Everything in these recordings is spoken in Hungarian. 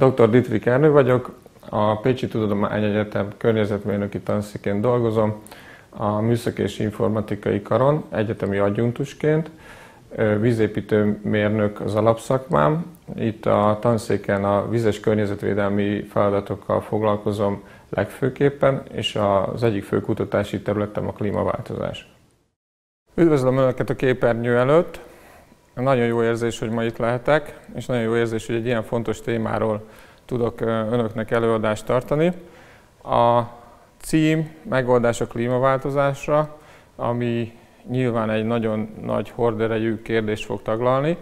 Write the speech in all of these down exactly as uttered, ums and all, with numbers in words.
doktor Dittrich Ernő vagyok, a Pécsi Tudományegyetem környezetmérnöki tanszékén dolgozom, a Műszaki és Informatikai Karon egyetemi adjunktusként, vízépítőmérnök az alapszakmám. Itt a tanszéken a vizes környezetvédelmi feladatokkal foglalkozom legfőképpen, és az egyik fő kutatási területem a klímaváltozás. Üdvözlöm Önöket a képernyő előtt! Nagyon jó érzés, hogy ma itt lehetek, és nagyon jó érzés, hogy egy ilyen fontos témáról tudok Önöknek előadást tartani. A cím megoldás a klímaváltozásra, ami nyilván egy nagyon nagy horderejű kérdést fog taglalni.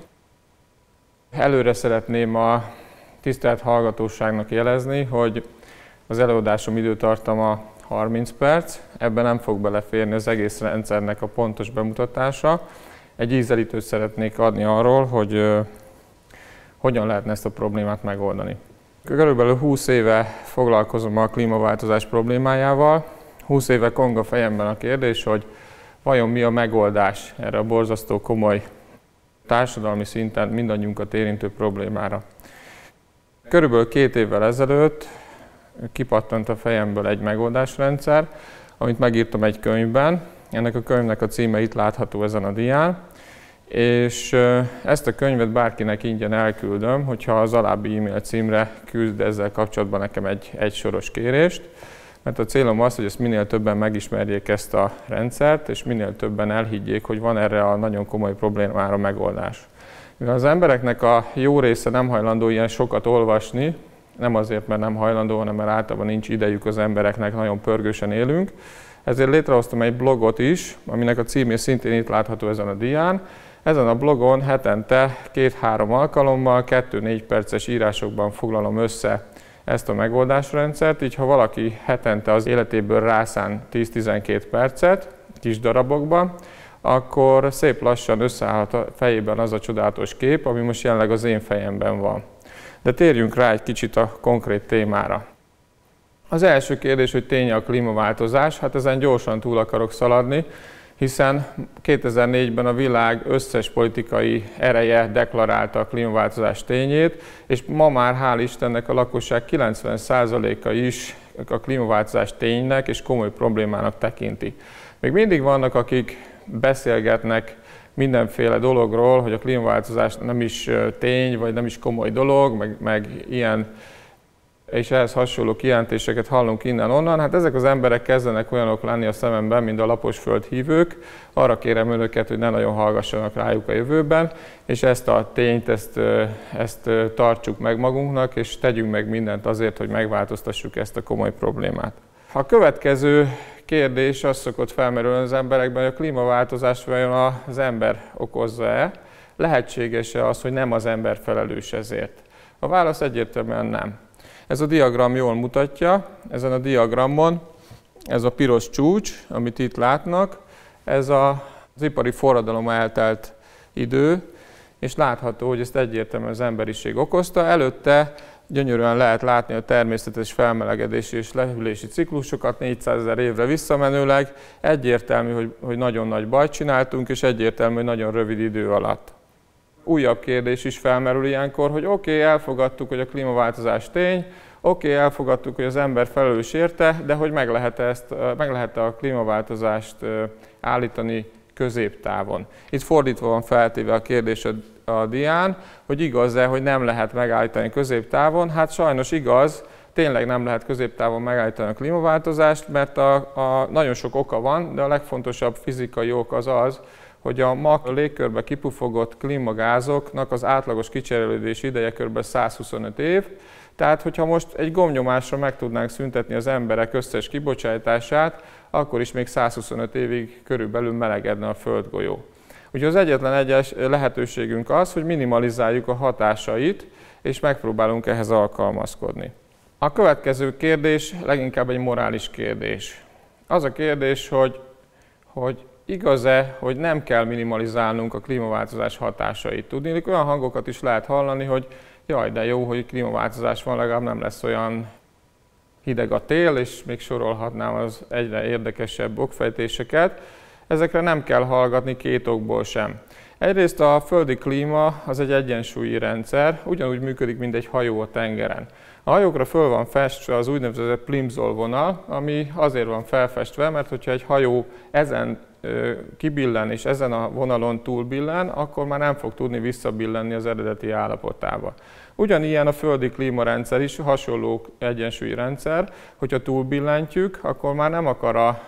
Előre szeretném a tisztelt hallgatóságnak jelezni, hogy az előadásom időtartama harminc perc, ebben nem fog beleférni az egész rendszernek a pontos bemutatása. Egy ízelítőt szeretnék adni arról, hogy uh, hogyan lehetne ezt a problémát megoldani. Körülbelül húsz éve foglalkozom a klímaváltozás problémájával. húsz éve kong a fejemben a kérdés, hogy vajon mi a megoldás erre a borzasztó komoly társadalmi szinten mindannyiunkat érintő problémára. Körülbelül két évvel ezelőtt kipattant a fejemből egy megoldásrendszer, amit megírtam egy könyvben. Ennek a könyvnek a címe itt látható ezen a dián, és ezt a könyvet bárkinek ingyen elküldöm, hogyha az alábbi e-mail címre küld ezzel kapcsolatban nekem egy egysoros kérést, mert a célom az, hogy ezt minél többen megismerjék ezt a rendszert, és minél többen elhiggyék, hogy van erre a nagyon komoly problémára megoldás. Mivel az embereknek a jó része nem hajlandó ilyen sokat olvasni, nem azért, mert nem hajlandó, hanem mert általában nincs idejük az embereknek, nagyon pörgősen élünk, ezért létrehoztam egy blogot is, aminek a címé szintén itt látható ezen a dián. Ezen a blogon hetente két-három alkalommal, kettő-négy perces írásokban foglalom össze ezt a megoldásrendszert, így ha valaki hetente az életéből rászán tíz-tizenkét percet, kis darabokban, akkor szép lassan összeállhat a fejében az a csodálatos kép, ami most jelenleg az én fejemben van. De térjünk rá egy kicsit a konkrét témára. Az első kérdés, hogy tény a klímaváltozás, hát ezen gyorsan túl akarok szaladni, hiszen kétezer-négyben a világ összes politikai ereje deklarálta a klímaváltozás tényét, és ma már hál' Istennek a lakosság kilencven százaléka is a klímaváltozás ténynek és komoly problémának tekinti. Még mindig vannak, akik beszélgetnek mindenféle dologról, hogy a klímaváltozás nem is tény, vagy nem is komoly dolog, meg, meg ilyen és ehhez hasonló kijelentéseket hallunk innen-onnan. Hát ezek az emberek kezdenek olyanok lenni a szememben, mint a lapos földhívők. Arra kérem Önöket, hogy ne nagyon hallgassanak rájuk a jövőben, és ezt a tényt, ezt, ezt tartsuk meg magunknak, és tegyünk meg mindent azért, hogy megváltoztassuk ezt a komoly problémát. A következő kérdés az szokott felmerülni az emberekben, hogy a klímaváltozást vajon az ember okozza-e? Lehetséges-e az, hogy nem az ember felelős ezért? A válasz egyértelműen nem. Ez a diagram jól mutatja, ezen a diagramon ez a piros csúcs, amit itt látnak, ez a, az ipari forradalom eltelt idő, és látható, hogy ezt egyértelműen az emberiség okozta. Előtte gyönyörűen lehet látni a természetes felmelegedési és lehűlési ciklusokat négyszázezer évre visszamenőleg. Egyértelmű, hogy, hogy nagyon nagy bajt csináltunk, és egyértelmű, hogy nagyon rövid idő alatt. Újabb kérdés is felmerül ilyenkor, hogy oké, okay, elfogadtuk, hogy a klímaváltozás tény, oké, okay, elfogadtuk, hogy az ember felelős érte, de hogy meg lehet-e, ezt, meg lehet-e a klímaváltozást állítani középtávon. Itt fordítva van feltéve a kérdés a, a dián, hogy igaz-e, hogy nem lehet megállítani középtávon. Hát sajnos igaz, tényleg nem lehet középtávon megállítani a klímaváltozást, mert a, a, nagyon sok oka van, de a legfontosabb fizikai ok az az, hogy a ma a légkörbe kipufogott klímagázoknak az átlagos kicserélődési ideje kb. százhuszonöt év. Tehát, hogyha most egy gombnyomásra meg tudnánk szüntetni az emberek összes kibocsátását, akkor is még százhuszonöt évig körülbelül melegedne a földgolyó. Úgyhogy az egyetlen egyes lehetőségünk az, hogy minimalizáljuk a hatásait, és megpróbálunk ehhez alkalmazkodni. A következő kérdés leginkább egy morális kérdés. Az a kérdés, hogy, hogy igaz-e, hogy nem kell minimalizálnunk a klímaváltozás hatásait. Tudni, olyan hangokat is lehet hallani, hogy jaj, de jó, hogy klímaváltozás van, legalább nem lesz olyan hideg a tél, és még sorolhatnám az egyre érdekesebb okfejtéseket. Ezekre nem kell hallgatni két okból sem. Egyrészt a földi klíma az egy egyensúlyi rendszer, ugyanúgy működik, mint egy hajó a tengeren. A hajókra föl van festve az úgynevezett Plimsoll vonal, ami azért van felfestve, mert hogyha egy hajó ezen kibillen és ezen a vonalon túlbillen, akkor már nem fog tudni visszabillenni az eredeti állapotába. Ugyanilyen a földi klímarendszer is, hasonló egyensúlyi rendszer, hogyha túlbillentjük, akkor már nem akar a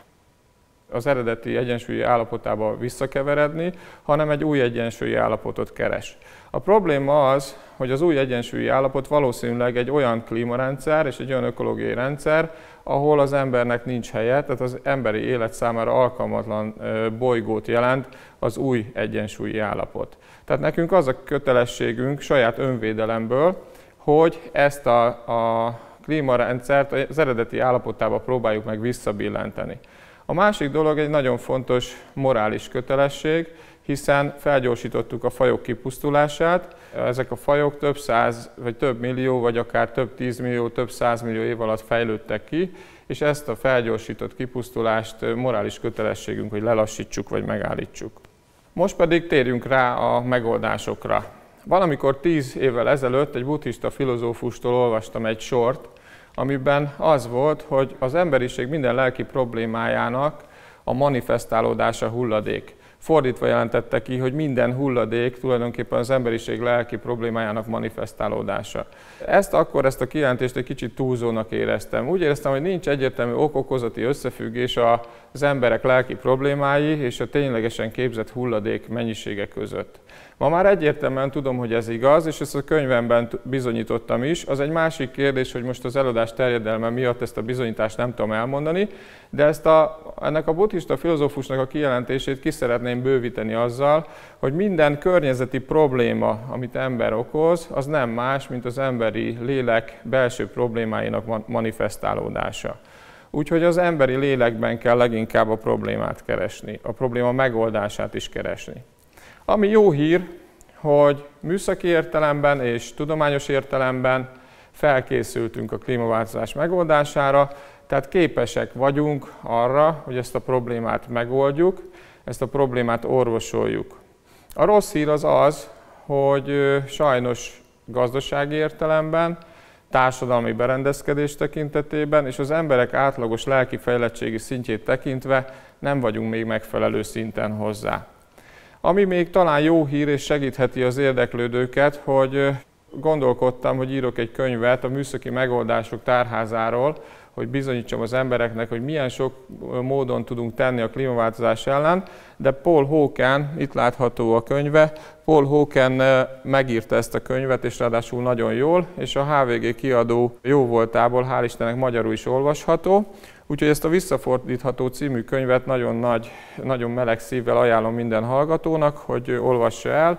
az eredeti egyensúlyi állapotába visszakeveredni, hanem egy új egyensúlyi állapotot keres. A probléma az, hogy az új egyensúlyi állapot valószínűleg egy olyan klímarendszer és egy olyan ökológiai rendszer, ahol az embernek nincs helye, tehát az emberi élet számára alkalmatlan bolygót jelent az új egyensúlyi állapot. Tehát nekünk az a kötelességünk saját önvédelemből, hogy ezt a, a klímarendszert az eredeti állapotába próbáljuk meg visszabillenteni. A másik dolog egy nagyon fontos morális kötelesség, hiszen felgyorsítottuk a fajok kipusztulását. Ezek a fajok több száz, vagy több millió, vagy akár több tízmillió, több százmillió év alatt fejlődtek ki, és ezt a felgyorsított kipusztulást morális kötelességünk, hogy lelassítsuk, vagy megállítsuk. Most pedig térjünk rá a megoldásokra. Valamikor tíz évvel ezelőtt egy buddhista filozófustól olvastam egy sort, amiben az volt, hogy az emberiség minden lelki problémájának a manifestálódása hulladék. Fordítva jelentette ki, hogy minden hulladék tulajdonképpen az emberiség lelki problémájának manifestálódása. Ezt akkor, ezt a kijelentést egy kicsit túlzónak éreztem. Úgy éreztem, hogy nincs egyértelmű ok-okozati összefüggés az emberek lelki problémái és a ténylegesen képzett hulladék mennyisége között. Ma már egyértelműen tudom, hogy ez igaz, és ezt a könyvemben bizonyítottam is. Az egy másik kérdés, hogy most az előadás terjedelme miatt ezt a bizonyítást nem tudom elmondani, de ezt a, ennek a buddhista filozófusnak a kijelentését ki szeretném bővíteni azzal, hogy minden környezeti probléma, amit ember okoz, az nem más, mint az emberi lélek belső problémáinak manifestálódása. Úgyhogy az emberi lélekben kell leginkább a problémát keresni, a probléma megoldását is keresni. Ami jó hír, hogy műszaki értelemben és tudományos értelemben felkészültünk a klímaváltozás megoldására, tehát képesek vagyunk arra, hogy ezt a problémát megoldjuk, ezt a problémát orvosoljuk. A rossz hír az az, hogy sajnos gazdasági értelemben, társadalmi berendezkedés tekintetében és az emberek átlagos lelki fejlettségi szintjét tekintve nem vagyunk még megfelelő szinten hozzá. Ami még talán jó hír és segítheti az érdeklődőket, hogy gondolkodtam, hogy írok egy könyvet a műszaki megoldások tárházáról, hogy bizonyítsam az embereknek, hogy milyen sok módon tudunk tenni a klímaváltozás ellen, de Paul Hawken, itt látható a könyve, Paul Hawken megírta ezt a könyvet, és ráadásul nagyon jól, és a há vé gé kiadó jó voltából, hál' Istennek magyarul is olvasható. Úgyhogy ezt a Visszafordítható című könyvet nagyon nagy, nagyon meleg szívvel ajánlom minden hallgatónak, hogy olvassa el.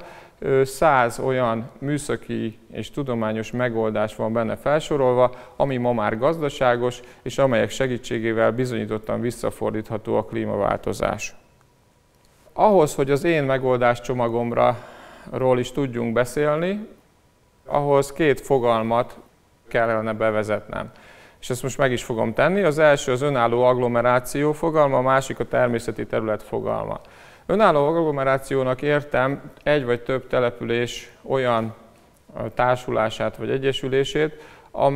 Száz olyan műszaki és tudományos megoldás van benne felsorolva, ami ma már gazdaságos, és amelyek segítségével bizonyítottan visszafordítható a klímaváltozás. Ahhoz, hogy az én megoldáscsomagomról is tudjunk beszélni, ahhoz két fogalmat kellene bevezetnem. És ezt most meg is fogom tenni. Az első az önálló agglomeráció fogalma, a másik a természeti terület fogalma. Önálló agglomerációnak értem egy vagy több település olyan társulását vagy egyesülését,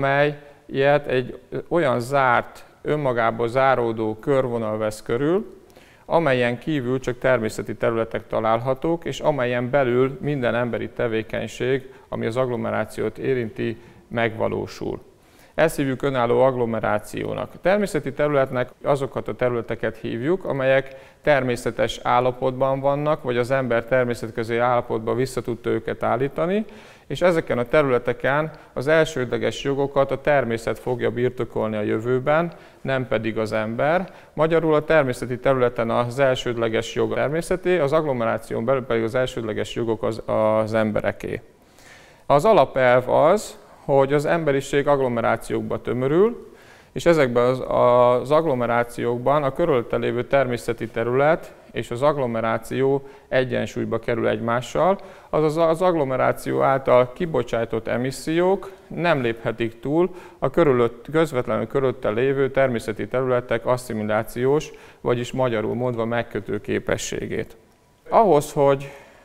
amelyet egy olyan zárt, önmagába záródó körvonal vesz körül, amelyen kívül csak természeti területek találhatók, és amelyen belül minden emberi tevékenység, ami az agglomerációt érinti, megvalósul. Ezt hívjuk önálló agglomerációnak. A természeti területnek azokat a területeket hívjuk, amelyek természetes állapotban vannak, vagy az ember természetközi állapotba vissza tudta őket állítani, és ezeken a területeken az elsődleges jogokat a természet fogja birtokolni a jövőben, nem pedig az ember. Magyarul a természeti területen az elsődleges jog a természeté, az agglomeráción belül pedig az elsődleges jogok az, az embereké. Az alapelv az, hogy az emberiség agglomerációkba tömörül, és ezekben az, az agglomerációkban a körülötte lévő természeti terület és az agglomeráció egyensúlyba kerül egymással, azaz az agglomeráció által kibocsátott emissziók nem léphetik túl a körülött, közvetlenül körülötte lévő természeti területek asszimilációs, vagyis magyarul mondva megkötő képességét. Ahhoz, hogy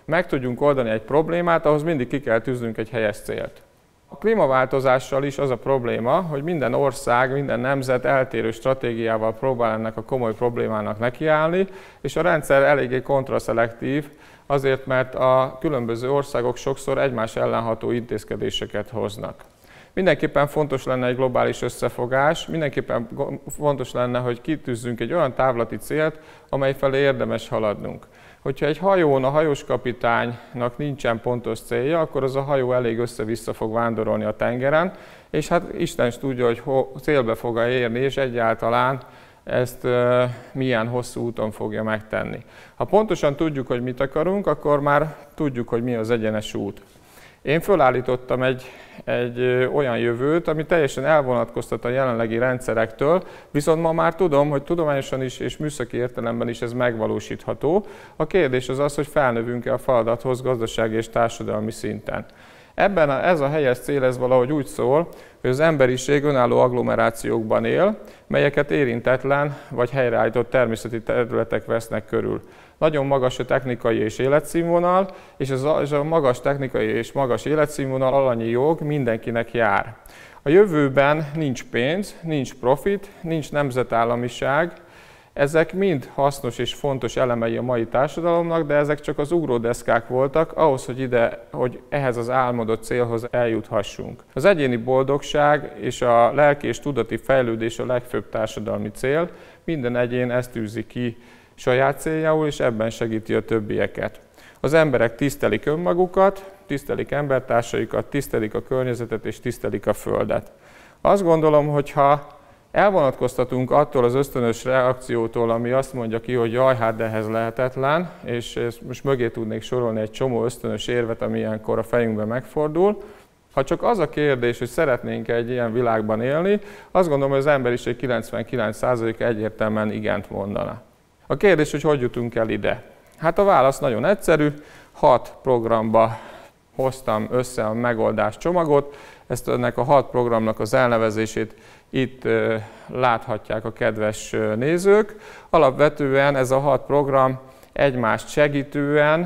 meg tudjunk oldani egy problémát, ahhoz mindig ki kell tűznünk egy helyes célt. A klímaváltozással is az a probléma, hogy minden ország, minden nemzet eltérő stratégiával próbál ennek a komoly problémának nekiállni, és a rendszer eléggé kontraszelektív, azért, mert a különböző országok sokszor egymás ellenható intézkedéseket hoznak. Mindenképpen fontos lenne egy globális összefogás, mindenképpen fontos lenne, hogy kitűzzünk egy olyan távlati célt, amely felé érdemes haladnunk. Hogyha egy hajón a hajós kapitánynak nincsen pontos célja, akkor az a hajó elég össze-vissza fog vándorolni a tengeren, és hát Isten is tudja, hogy célbe fog-e érni, és egyáltalán ezt uh, milyen hosszú úton fogja megtenni. Ha pontosan tudjuk, hogy mit akarunk, akkor már tudjuk, hogy mi az egyenes út. Én fölállítottam egy, egy olyan jövőt, ami teljesen elvonatkoztat a jelenlegi rendszerektől, viszont ma már tudom, hogy tudományosan is és műszaki értelemben is ez megvalósítható. A kérdés az az, hogy felnövünk-e a feladathoz gazdasági és társadalmi szinten. Ebben a, ez a helyes cél ez valahogy úgy szól, hogy az emberiség önálló agglomerációkban él, melyeket érintetlen vagy helyreállított természeti területek vesznek körül. Nagyon magas a technikai és életszínvonal, és ez a, ez a magas technikai és magas életszínvonal alanyi jog mindenkinek jár. A jövőben nincs pénz, nincs profit, nincs nemzetállamiság. Ezek mind hasznos és fontos elemei a mai társadalomnak, de ezek csak az ugródeszkák voltak ahhoz, hogy ide, hogy ehhez az álmodott célhoz eljuthassunk. Az egyéni boldogság és a lelki és tudati fejlődés a legfőbb társadalmi cél. Minden egyén ezt tűzi ki saját céljául, és ebben segíti a többieket. Az emberek tisztelik önmagukat, tisztelik embertársaikat, tisztelik a környezetet és tisztelik a földet. Azt gondolom, hogy ha elvonatkoztatunk attól az ösztönös reakciótól, ami azt mondja ki, hogy jaj, hát de ez lehetetlen, és most mögé tudnék sorolni egy csomó ösztönös érvet, ami ilyenkor a fejünkben megfordul. Ha csak az a kérdés, hogy szeretnénk egy ilyen világban élni, azt gondolom, hogy az emberiség kilencvenkilenc százaléka egyértelműen igent mondana. A kérdés, hogy hogy jutunk el ide? Hát a válasz nagyon egyszerű, hat programba hoztam össze a megoldás csomagot, ezt ennek a hat programnak az elnevezését itt láthatják a kedves nézők. Alapvetően ez a hat program egymást segítően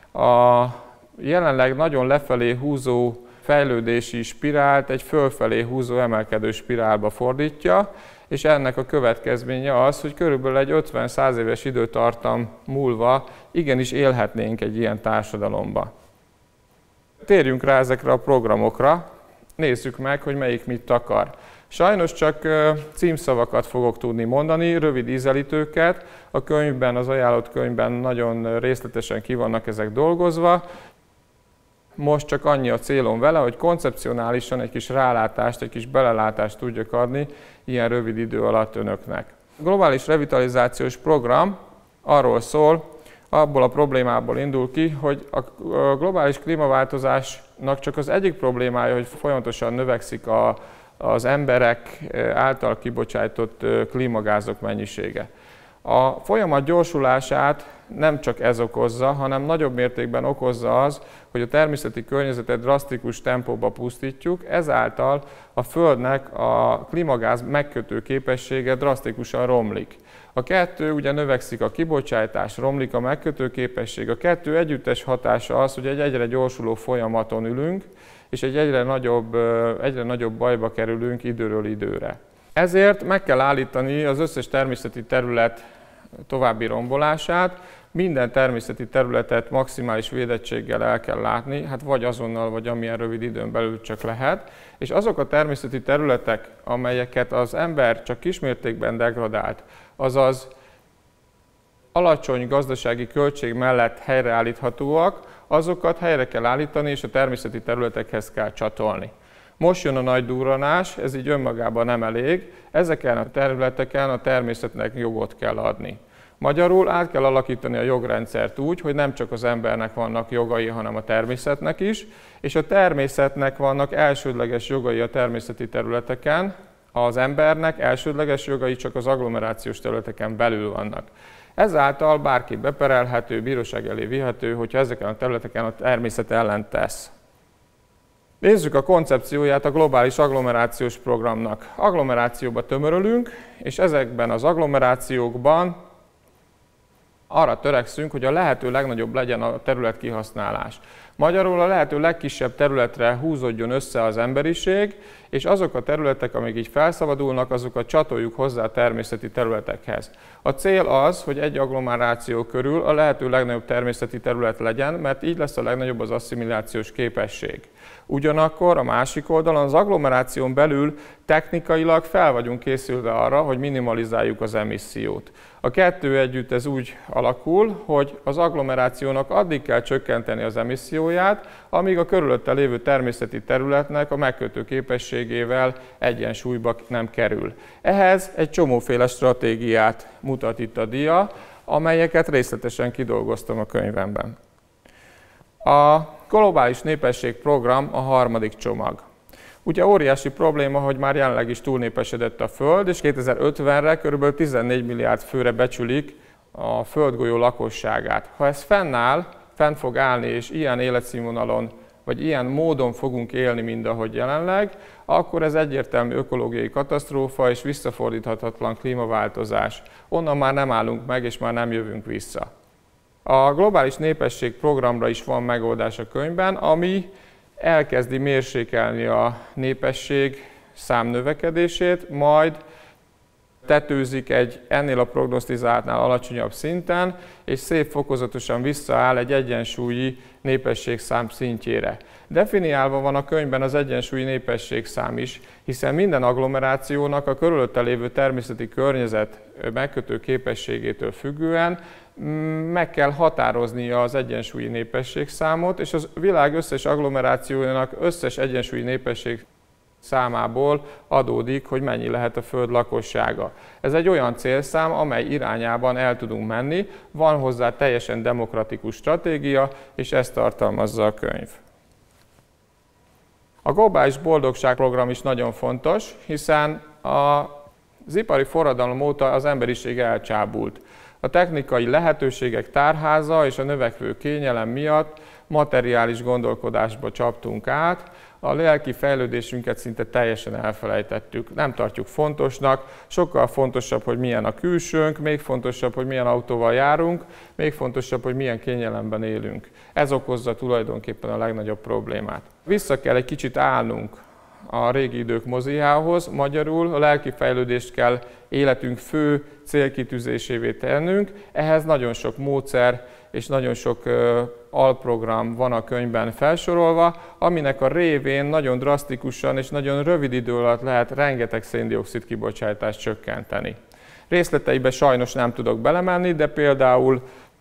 a jelenleg nagyon lefelé húzó fejlődési spirált egy fölfelé húzó emelkedő spirálba fordítja, és ennek a következménye az, hogy körülbelül egy ötven-száz éves időtartam múlva igenis élhetnénk egy ilyen társadalomba. Térjünk rá ezekre a programokra, nézzük meg, hogy melyik mit akar. Sajnos csak címszavakat fogok tudni mondani, rövid ízelítőket. A könyvben, az ajánlott könyvben nagyon részletesen ki vannak ezek dolgozva. Most csak annyi a célom vele, hogy koncepcionálisan egy kis rálátást, egy kis belelátást tudjak adni ilyen rövid idő alatt önöknek. A globális revitalizációs program arról szól, abból a problémából indul ki, hogy a globális klímaváltozásnak csak az egyik problémája, hogy folyamatosan növekszik a, az emberek által kibocsátott klímagázok mennyisége. A folyamat gyorsulását nem csak ez okozza, hanem nagyobb mértékben okozza az, hogy a természeti környezetet drasztikus tempóba pusztítjuk, ezáltal a Földnek a klímagáz megkötő képessége drasztikusan romlik. A kettő ugye növekszik a kibocsátás, romlik a megkötő képesség. A kettő együttes hatása az, hogy egy egyre gyorsuló folyamaton ülünk, és egy egyre nagyobb, egyre nagyobb bajba kerülünk időről időre. Ezért meg kell állítani az összes természeti terület további rombolását, minden természeti területet maximális védettséggel el kell látni, hát vagy azonnal, vagy amilyen rövid időn belül csak lehet, és azok a természeti területek, amelyeket az ember csak kismértékben degradált, azaz alacsony gazdasági költség mellett helyreállíthatóak, azokat helyre kell állítani, és a természeti területekhez kell csatolni. Most jön a nagy durranás, ez így önmagában nem elég, ezeken a területeken a természetnek jogot kell adni. Magyarul át kell alakítani a jogrendszert úgy, hogy nem csak az embernek vannak jogai, hanem a természetnek is, és a természetnek vannak elsődleges jogai a természeti területeken, az embernek elsődleges jogai csak az agglomerációs területeken belül vannak. Ezáltal bárki beperelhető, bíróság elé vihető, hogyha ezeken a területeken a természet ellen tesz. Nézzük a koncepcióját a globális agglomerációs programnak. Agglomerációba tömörülünk, és ezekben az agglomerációkban Arra törekszünk, hogy a lehető legnagyobb legyen a terület kihasználás. Magyarul a lehető legkisebb területre húzódjon össze az emberiség, és azok a területek, amik így felszabadulnak, azokat csatoljuk hozzá a természeti területekhez. A cél az, hogy egy agglomeráció körül a lehető legnagyobb természeti terület legyen, mert így lesz a legnagyobb az asszimilációs képesség. Ugyanakkor a másik oldalon az agglomeráción belül technikailag fel vagyunk készülve arra, hogy minimalizáljuk az emissziót. A kettő együtt ez úgy alakul, hogy az agglomerációnak addig kell csökkenteni az emisszióját, amíg a körülötte lévő természeti területnek a megkötő képességével egyensúlyba nem kerül. Ehhez egy csomóféle stratégiát mutat itt a dia, amelyeket részletesen kidolgoztam a könyvemben. A globális népességprogram a harmadik csomag. Ugye óriási probléma, hogy már jelenleg is túlnépesedett a Föld, és kétezer-ötvenre kb. tizennégy milliárd főre becsülik a földgolyó lakosságát. Ha ez fennáll, fenn fog állni, és ilyen életszínvonalon, vagy ilyen módon fogunk élni, mint ahogy jelenleg, akkor ez egyértelmű ökológiai katasztrófa és visszafordíthatatlan klímaváltozás. Onnan már nem állunk meg, és már nem jövünk vissza. A globális népességprogramra is van megoldás a könyvben, ami elkezdi mérsékelni a népesség számnövekedését, majd tetőzik egy ennél a prognosztizáltnál alacsonyabb szinten, és szép fokozatosan visszaáll egy egyensúlyi népességszám szintjére. Definiálva van a könyvben az egyensúlyi népességszám is, hiszen minden agglomerációnak a körülötte lévő természeti környezet megkötő képességétől függően meg kell határoznia az egyensúlyi népességszámot, és az világ összes agglomerációjának összes egyensúlyi népesség számából adódik, hogy mennyi lehet a Föld lakossága. Ez egy olyan célszám, amely irányában el tudunk menni, van hozzá teljesen demokratikus stratégia, és ezt tartalmazza a könyv. A globális boldogságprogram is nagyon fontos, hiszen az ipari forradalom óta az emberiség elcsábult. A technikai lehetőségek tárháza és a növekvő kényelem miatt materiális gondolkodásba csaptunk át, a lelki fejlődésünket szinte teljesen elfelejtettük, nem tartjuk fontosnak, sokkal fontosabb, hogy milyen a külsőnk, még fontosabb, hogy milyen autóval járunk, még fontosabb, hogy milyen kényelemben élünk. Ez okozza tulajdonképpen a legnagyobb problémát. Vissza kell egy kicsit állnunk a régi idők moziához, magyarul a lelki fejlődést kell életünk fő célkitűzésévé tennünk, ehhez nagyon sok módszer és nagyon sok uh, alprogram van a könyvben felsorolva, aminek a révén nagyon drasztikusan és nagyon rövid idő alatt lehet rengeteg szén-dioxid kibocsátást csökkenteni. Részleteibe sajnos nem tudok belemenni, de például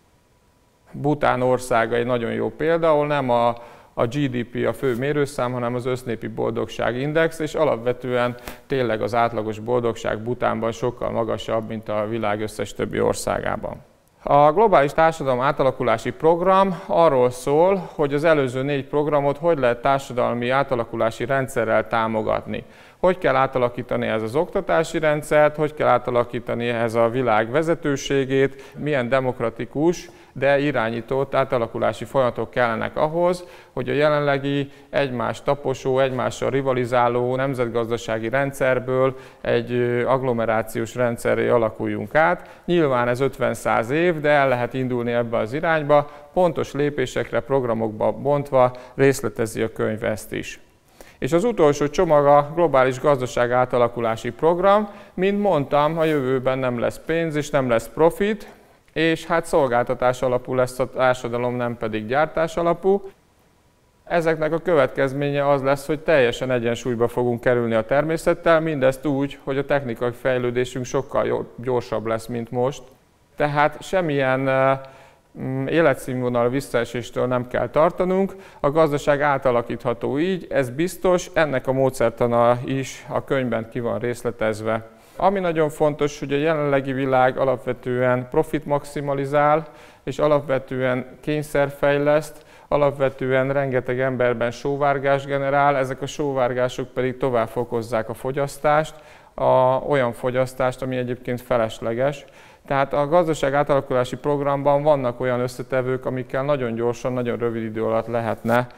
Bhután országa egy nagyon jó példa, ahol nem a a gé dé pé a fő mérőszám, hanem az össznépi boldogságindex, és alapvetően tényleg az átlagos boldogság Bhutánban sokkal magasabb, mint a világ összes többi országában. A globális társadalom átalakulási program arról szól, hogy az előző négy programot hogy lehet társadalmi átalakulási rendszerrel támogatni. Hogy kell átalakítani ez az oktatási rendszert, hogy kell átalakítani ehhez a világ vezetőségét, milyen demokratikus, de irányított átalakulási folyamatok kellenek ahhoz, hogy a jelenlegi egymást taposó, egymással rivalizáló nemzetgazdasági rendszerből egy agglomerációs rendszerré alakuljunk át. Nyilván ez ötven-száz év, de el lehet indulni ebbe az irányba, pontos lépésekre, programokba bontva részletezi a könyv ezt is. És az utolsó csomag a globális gazdaság átalakulási program. Mint mondtam, a jövőben nem lesz pénz és nem lesz profit, és hát szolgáltatás alapú lesz a társadalom, nem pedig gyártás alapú. Ezeknek a következménye az lesz, hogy teljesen egyensúlyba fogunk kerülni a természettel, mindezt úgy, hogy a technikai fejlődésünk sokkal gyorsabb lesz, mint most. Tehát semmilyen életszínvonal visszaeséstől nem kell tartanunk, a gazdaság átalakítható így, ez biztos, ennek a módszertana is a könyvben ki van részletezve. Ami nagyon fontos, hogy a jelenlegi világ alapvetően profit maximalizál, és alapvetően kényszerfejleszt, alapvetően rengeteg emberben sóvárgás generál, ezek a sóvárgások pedig tovább fokozzák a fogyasztást, a, olyan fogyasztást, ami egyébként felesleges. Tehát a gazdaság átalakulási programban vannak olyan összetevők, amikkel nagyon gyorsan, nagyon rövid idő alatt lehetne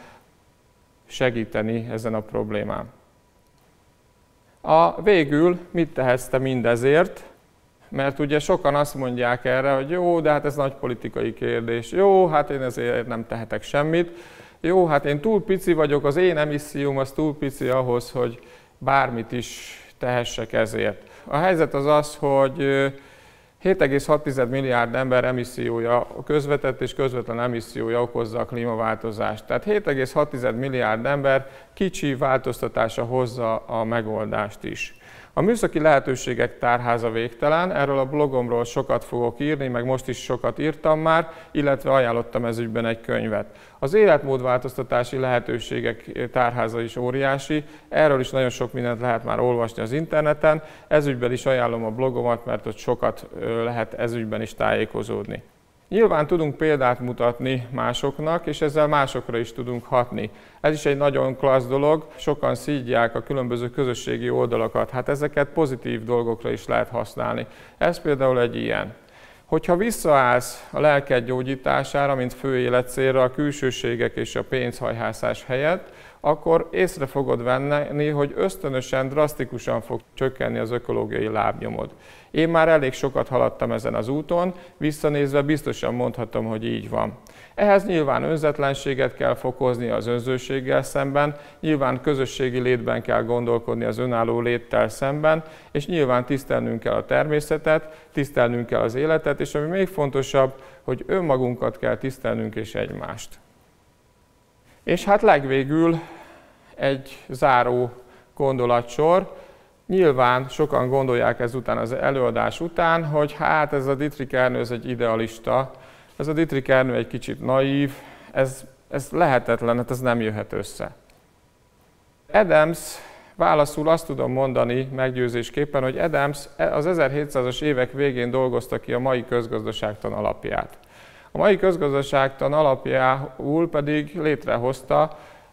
segíteni ezen a problémán. A végül mit tehetsz te mindezért? Mert ugye sokan azt mondják erre, hogy jó, de hát ez nagy politikai kérdés, jó, hát én ezért nem tehetek semmit, jó, hát én túl pici vagyok, az én emisszióm az túl pici ahhoz, hogy bármit is tehessek ezért. A helyzet az az, hogy hét egész hat milliárd ember emissziója, közvetett és közvetlen emissziója okozza a klímaváltozást. Tehát hét egész hat milliárd ember kicsi változtatása hozza a megoldást is. A műszaki lehetőségek tárháza végtelen, erről a blogomról sokat fogok írni, meg most is sokat írtam már, illetve ajánlottam ez ügyben egy könyvet. Az életmódváltoztatási lehetőségek tárháza is óriási, erről is nagyon sok mindent lehet már olvasni az interneten, ez ügyben is ajánlom a blogomat, mert ott sokat lehet ez ügyben is tájékozódni. Nyilván tudunk példát mutatni másoknak, és ezzel másokra is tudunk hatni. Ez is egy nagyon klassz dolog, sokan szídják a különböző közösségi oldalakat, hát ezeket pozitív dolgokra is lehet használni. Ez például egy ilyen. Hogyha visszaállsz a lelked gyógyítására, mint fő életcélra a külsőségek és a pénzhajhászás helyett, akkor észre fogod venni, hogy ösztönösen, drasztikusan fog csökkenni az ökológiai lábnyomod. Én már elég sokat haladtam ezen az úton, visszanézve biztosan mondhatom, hogy így van. Ehhez nyilván önzetlenséget kell fokozni az önzőséggel szemben, nyilván közösségi létben kell gondolkodni az önálló léttel szemben, és nyilván tisztelnünk kell a természetet, tisztelnünk kell az életet, és ami még fontosabb, hogy önmagunkat kell tisztelnünk és egymást. És hát legvégül egy záró gondolatsor. Nyilván sokan gondolják ezután az előadás után, hogy hát ez a Dietrich Ernő ez egy idealista, ez a Dietrich Ernő egy kicsit naív, ez, ez lehetetlen, hát ez nem jöhet össze. Adams válaszul azt tudom mondani meggyőzésképpen, hogy Adams az ezerhétszázas évek végén dolgozta ki a mai közgazdaságtan alapját. A mai közgazdaságtan alapjául pedig létrehozta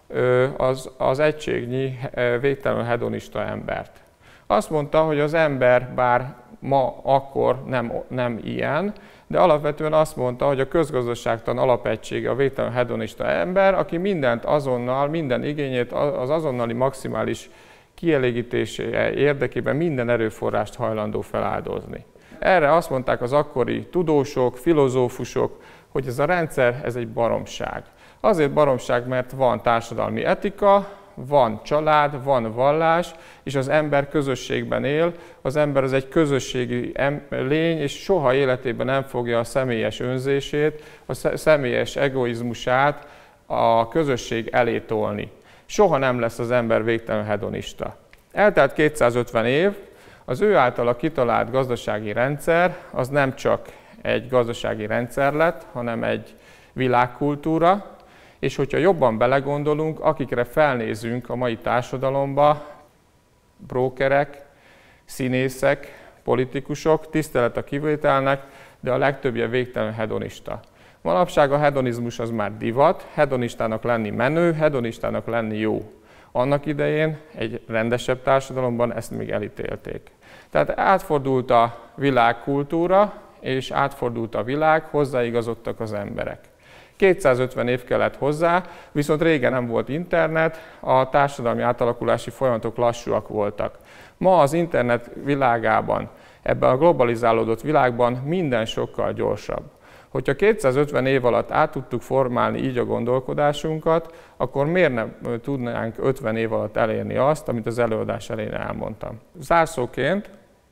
az, az egységnyi végtelenül hedonista embert. Azt mondta, hogy az ember bár ma akkor nem, nem ilyen, de alapvetően azt mondta, hogy a közgazdaságtan alapegysége a végtelenül hedonista ember, aki mindent azonnal, minden igényét az azonnali maximális kielégítése érdekében minden erőforrást hajlandó feláldozni. Erre azt mondták az akkori tudósok, filozófusok, hogy ez a rendszer ez egy baromság. Azért baromság, mert van társadalmi etika, van család, van vallás, és az ember közösségben él, az ember az egy közösségi lény, és soha életében nem fogja a személyes önzését, a személyes egoizmusát a közösség elé tolni. Soha nem lesz az ember végtelenül hedonista. Eltelt kétszázötven év, az ő általa kitalált gazdasági rendszer az nem csak egy gazdasági rendszer lett, hanem egy világkultúra, és hogyha jobban belegondolunk, akikre felnézünk a mai társadalomba, brókerek, színészek, politikusok, tisztelet a kivételnek, de a legtöbbje végtelenül hedonista. Manapság a hedonizmus az már divat, hedonistának lenni menő, hedonistának lenni jó. Annak idején egy rendesebb társadalomban ezt még elítélték. Tehát átfordult a világkultúra, és átfordult a világ, hozzáigazodtak az emberek. kétszázötven év kellett hozzá, viszont régen nem volt internet, a társadalmi átalakulási folyamatok lassúak voltak. Ma az internet világában, ebben a globalizálódott világban minden sokkal gyorsabb. Hogyha kétszázötven év alatt át tudtuk formálni így a gondolkodásunkat, akkor miért nem tudnánk ötven év alatt elérni azt, amit az előadás elején elmondtam. Zárszóként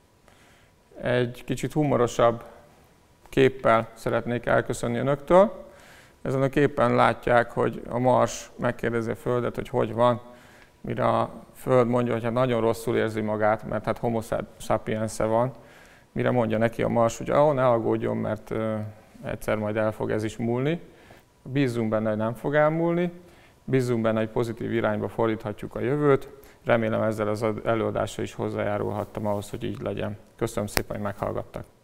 egy kicsit humorosabb képpel szeretnék elköszönni önöktől. Ezen a képen látják, hogy a Mars megkérdezi a Földet, hogy hogy van, mire a Föld mondja, hogy hát nagyon rosszul érzi magát, mert hát homo sapiens-e van, mire mondja neki a Mars, hogy ah, ne aggódjon, mert uh, egyszer majd el fog ez is múlni. Bízzunk benne, hogy nem fog elmúlni, bízzunk benne, hogy pozitív irányba fordíthatjuk a jövőt. Remélem ezzel az előadással is hozzájárulhattam ahhoz, hogy így legyen. Köszönöm szépen, hogy meghallgattak.